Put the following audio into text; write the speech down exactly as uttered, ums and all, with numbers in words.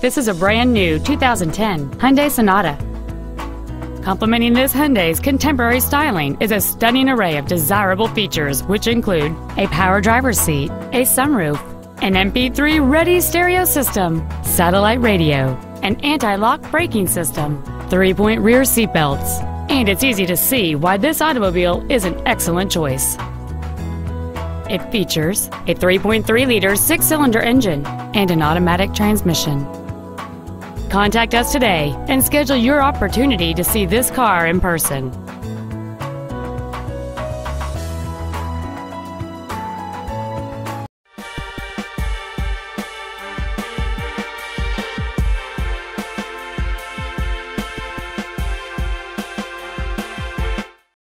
This is a brand new two thousand ten Hyundai Sonata. Complementing this Hyundai's contemporary styling is a stunning array of desirable features, which include a power driver's seat, a sunroof, an M P three ready stereo system, satellite radio, an anti-lock braking system, three-point rear seat belts, and it's easy to see why this automobile is an excellent choice. It features a three point three liter six-cylinder engine and an automatic transmission. Contact us today and schedule your opportunity to see this car in person.